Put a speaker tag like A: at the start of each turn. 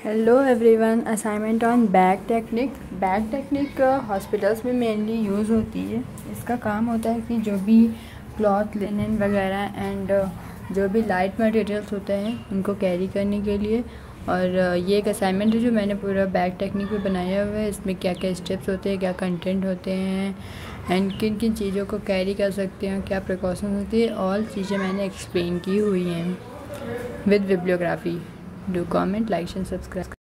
A: Hello everyone, assignment on bag technique hospitals में mainly use होती है। इसका काम होता है कि जो भी क्लॉथ, लिनन वगैरह एंड जो भी लाइट मटेरियल्स होते हैं उनको कैरी करने के लिए। और ये एक असाइनमेंट है जो मैंने पूरा बैग टेक्निक पे बनाया हुआ है। इसमें क्या क्या स्टेप्स होते हैं, क्या कंटेंट होते हैं एंड किन किन चीज़ों को कैरी कर सकते हैं, क्या प्रिकॉशन होती है, ऑल चीज़ें मैंने एक्सप्लेन की हुई हैं with bibliography. Do comment, like and subscribe.